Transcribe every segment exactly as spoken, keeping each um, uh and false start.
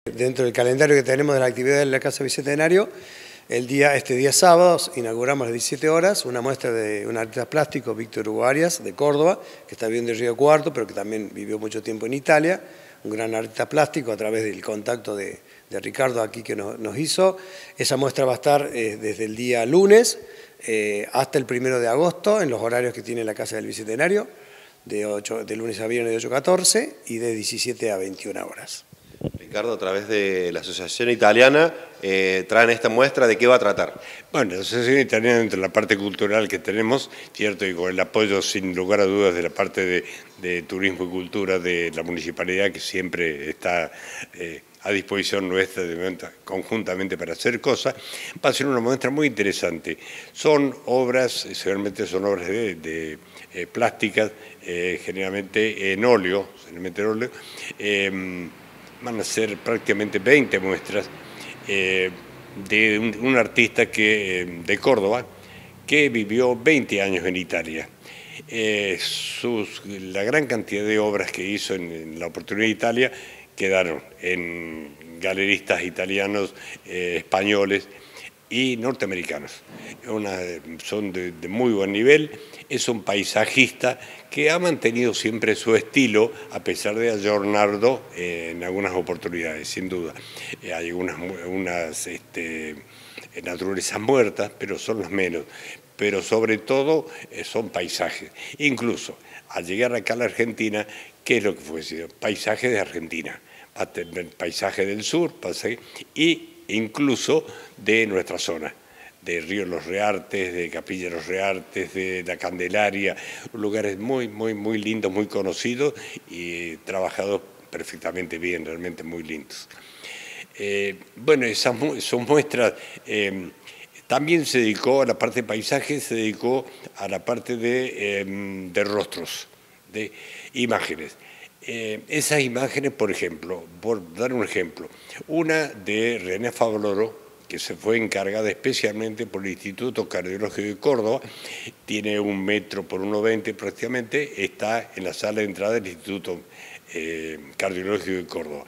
Dentro del calendario que tenemos de la actividad de la Casa Bicentenario, el día, este día sábado inauguramos a las diecisiete horas una muestra de un artista plástico, Víctor Hugo Arias, de Córdoba, que está viviendo en Río Cuarto, pero que también vivió mucho tiempo en Italia, un gran artista plástico a través del contacto de, de Ricardo aquí que nos, nos hizo. Esa muestra va a estar eh, desde el día lunes eh, hasta el primero de agosto, en los horarios que tiene la Casa del Bicentenario, de, ocho, de lunes a viernes de ocho a catorce y de diecisiete a veintiuna horas. Ricardo, a través de la Asociación Italiana, eh, traen esta muestra, ¿de qué va a tratar? Bueno, la Asociación Italiana, entre la parte cultural que tenemos, cierto, y con el apoyo sin lugar a dudas de la parte de, de turismo y cultura de la municipalidad, que siempre está eh, a disposición nuestra de, conjuntamente para hacer cosas, va a ser una muestra muy interesante. Son obras, seguramente son obras de, de eh, plásticas, eh, generalmente en óleo, generalmente en óleo, eh, van a ser prácticamente veinte muestras eh, de un, un artista que, de Córdoba que vivió veinte años en Italia. Eh, sus, la gran cantidad de obras que hizo en, en la oportunidad de Italia quedaron en galeristas italianos, eh, españoles y norteamericanos. Una, son de, de muy buen nivel, es un paisajista que ha mantenido siempre su estilo a pesar de ayornarlo eh, en algunas oportunidades, sin duda. Eh, hay unas, unas este, naturalezas muertas, pero son las menos. Pero sobre todo eh, son paisajes. Incluso al llegar acá a la Argentina, ¿qué es lo que fue? Paisajes de Argentina, paisaje del sur, paisaje, y incluso de nuestra zona, de Río Los Reartes, de Capilla Los Reartes, de La Candelaria, lugares muy, muy, muy lindos, muy conocidos y trabajados perfectamente bien, realmente muy lindos. Eh, bueno, esas son muestras. Eh, también se dedicó a la parte de paisaje, se dedicó a la parte de, eh, de rostros, de imágenes. Eh, esas imágenes, por ejemplo, por dar un ejemplo, una de René Favaloro, que se fue encargada especialmente por el Instituto Cardiológico de Córdoba, tiene un metro por uno veinte prácticamente, está en la sala de entrada del Instituto eh, Cardiológico de Córdoba.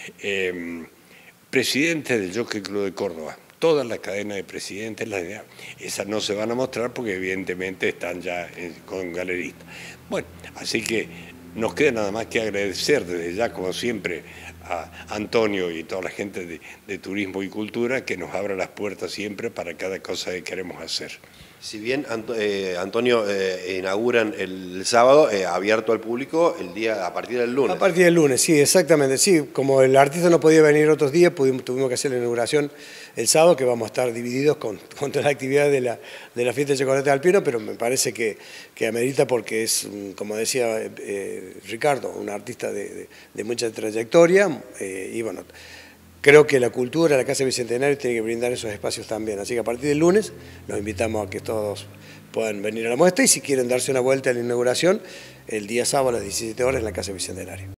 Eh, presidente del Jockey Club de Córdoba, toda la cadena de presidentes, las, esas no se van a mostrar porque evidentemente están ya en, con galeristas. Bueno, así que nos queda nada más que agradecer desde ya, como siempre, a Antonio y toda la gente de, de Turismo y Cultura que nos abra las puertas siempre para cada cosa que queremos hacer. Si bien, eh, Antonio, eh, inauguran el sábado, eh, abierto al público el día a partir del lunes. A partir del lunes, sí, exactamente. Sí, como el artista no podía venir otros días, pudimos, tuvimos que hacer la inauguración el sábado, que vamos a estar divididos con, con toda la actividad de la, de la fiesta de chocolate alpino, pero me parece que, que amerita porque es, como decía eh, Ricardo, un artista de, de, de mucha trayectoria eh, y bueno, creo que la cultura, la Casa Bicentenario tiene que brindar esos espacios también. Así que a partir del lunes los invitamos a que todos puedan venir a la muestra y si quieren darse una vuelta a la inauguración, el día sábado a las diecisiete horas en la Casa Bicentenario.